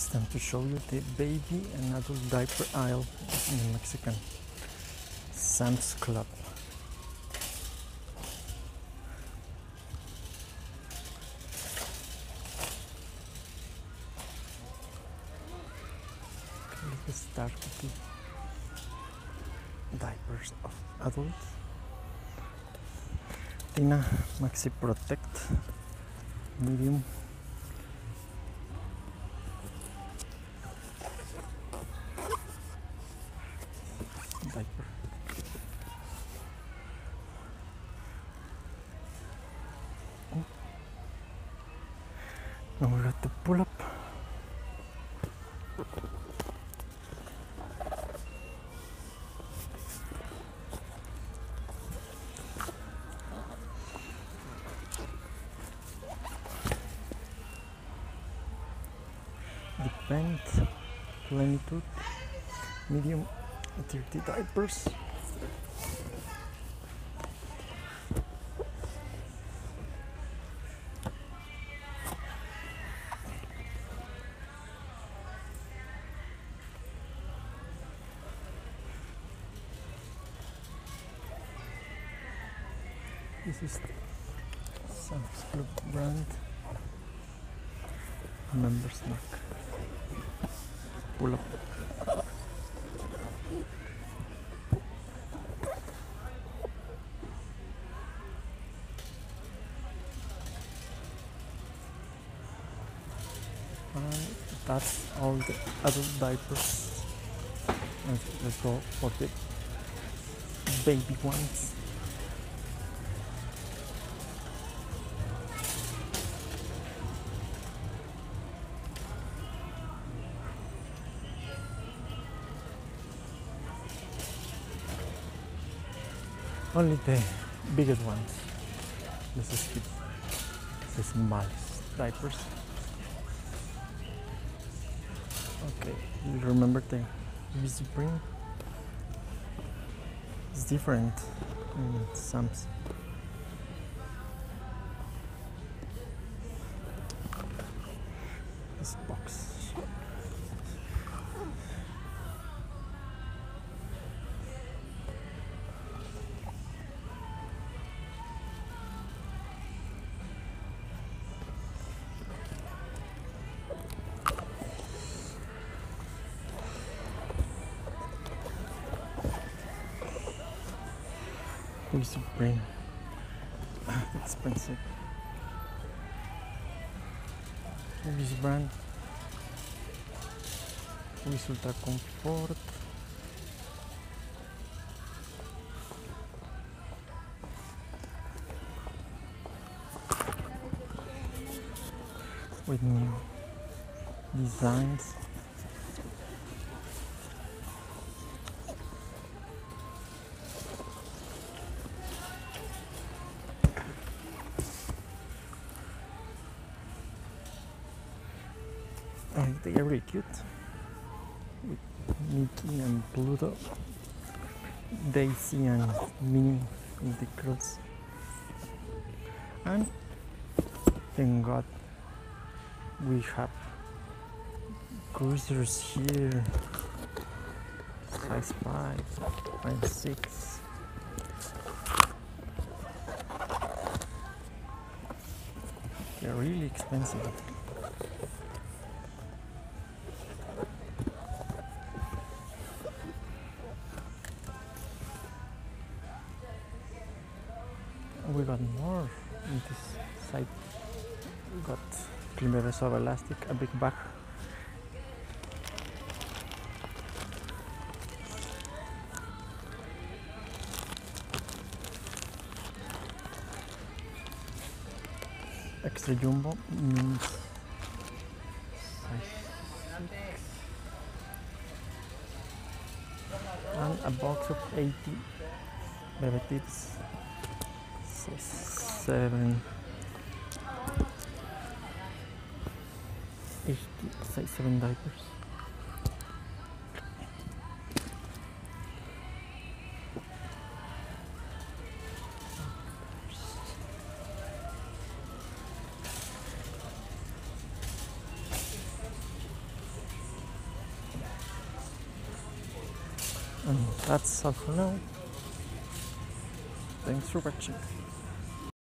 It's time to show you the baby and adult diaper aisle in the Mexican Sam's Club. Okay, let's start with the diapers of adults. Tina Maxi Protect medium. Diaper. Now we got the pull up. Depend, plenitude, medium, 30 diapers. This is Sam's Club brand members mark. Pull up. And that's all the adult diapers. Let's go for the baby ones. Only the biggest ones. This is the smallest diapers. Okay, you remember the easy bring? It's different in Sam's. This box. Easy bring. Expensive. This brand. Ultra Comfort. With new designs. They are really cute with Mickey and Pluto, Daisy and Minnie with the curls. And thank God we have cruisers here, size 5 and 6. They're really expensive. We got more in this side. We got glimmers of elastic, a big bag. Extra jumbo means size 6. And a box of 80 baby tips. 7, 80, size 7 diapers. And that's all for now. Thanks for watching.